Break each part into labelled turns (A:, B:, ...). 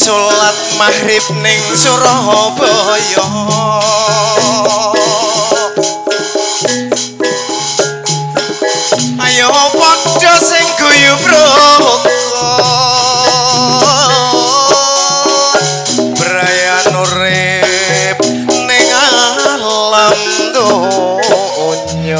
A: Salat maghrib ning Surabaya ayo padha sing guyub rukun brayan urip ning alam donya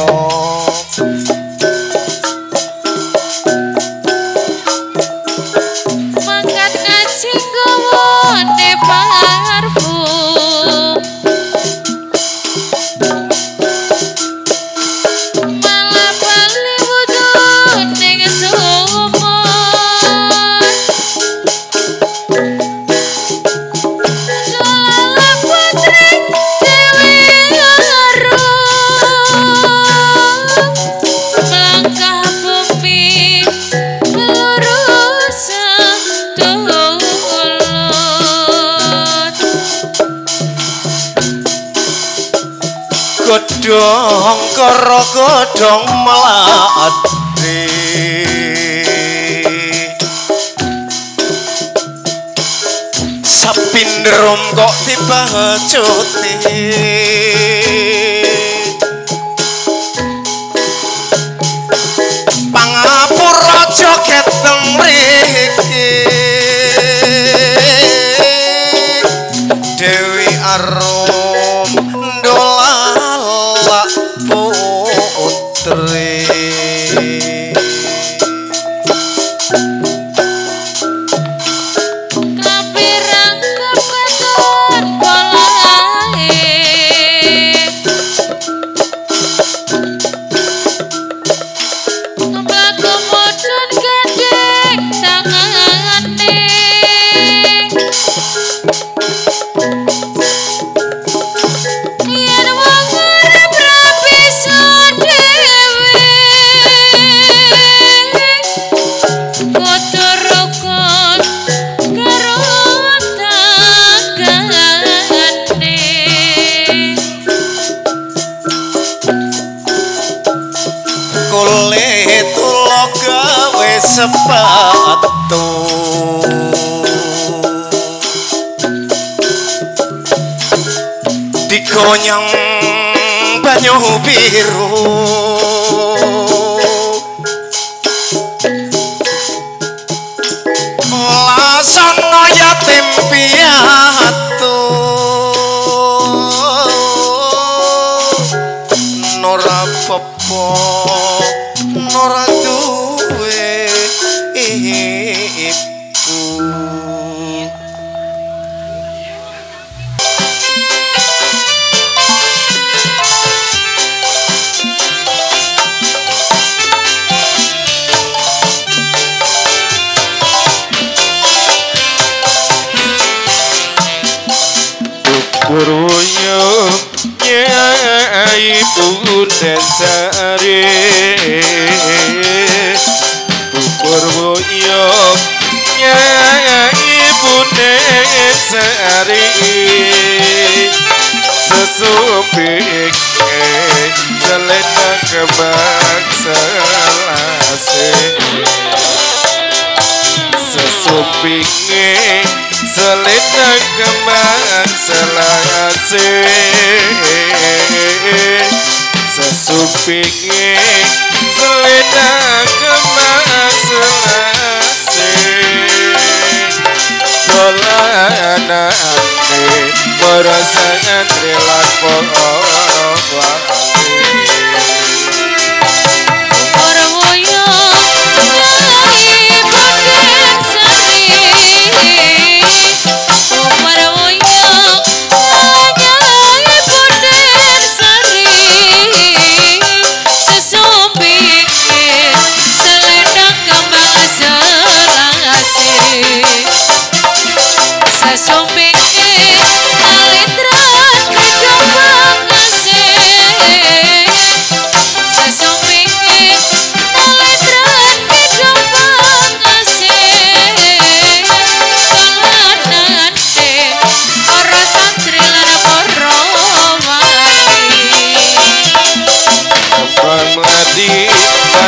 A: godhong karo godhong melati sapindrom kok dibacuti pangapura joget teng mriki Dewi Arum ndolala putri
B: kapirang kepeton polahe ngeplaku modon gendeng tangane yen wong urip rapi dhewe padha rukun karo tanggane
A: kulit ula gawe sepatu digonyang banyu biru lasana yatim piatu nora popo nora duwe ibu
C: Kurunya nyai Bunden Sari Kurunya nyai Bunden Sari sesupik selena kebak selase sesupik selena kembang selase sesupinge selena kembang selase dolanane merasa ngantrilan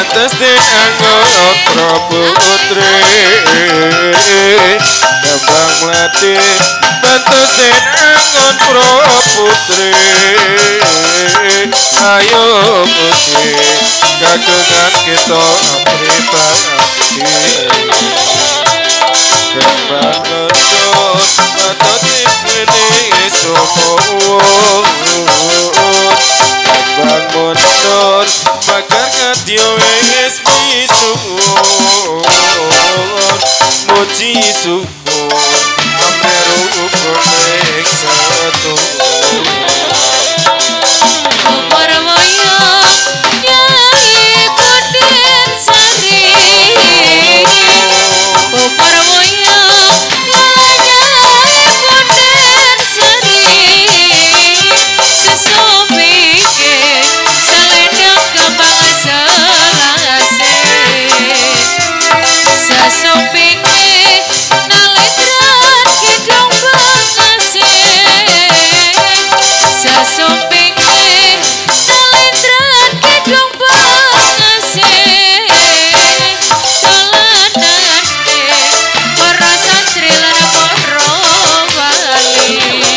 C: Anggo Putri Kembang mlati bantus den angon pro putri ayo putri kagungan kita pribadi kembang ngendut batot ini somo kembang mundur bakar ngadyo wis misuwur muji syukur ameru kuning satu
B: Parwaya Nyai Kunden Sari Parwaya Nyai Kunden Sari Sesopike selendang kembang selase Sesopike nalendran kidung bangase Sesopike nalendran kidung bangase Dolanane para santri lan para wali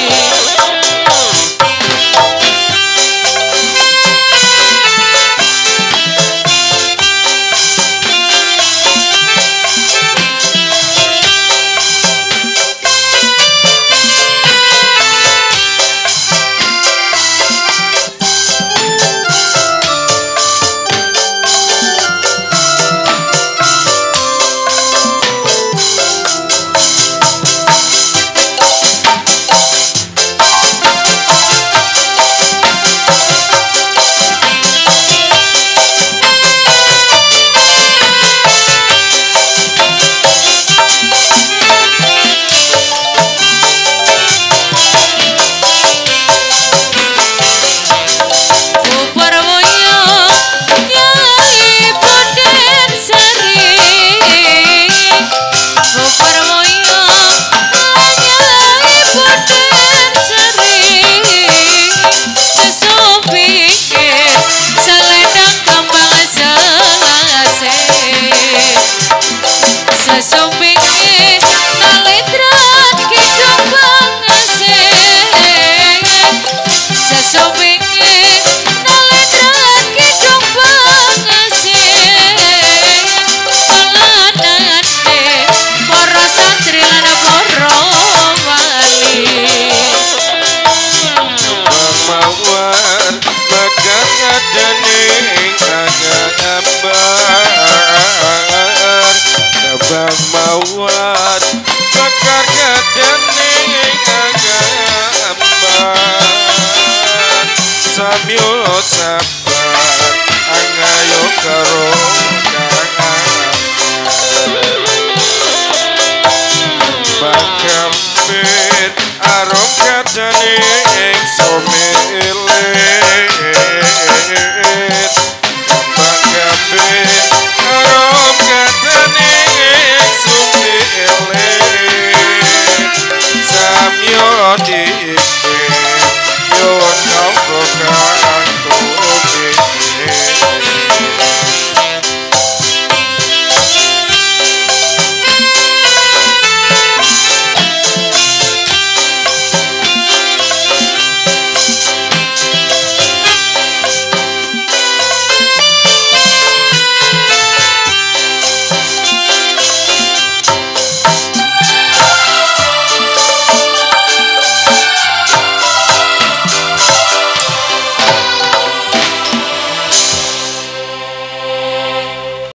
C: mawar bakar gadening agambar samyo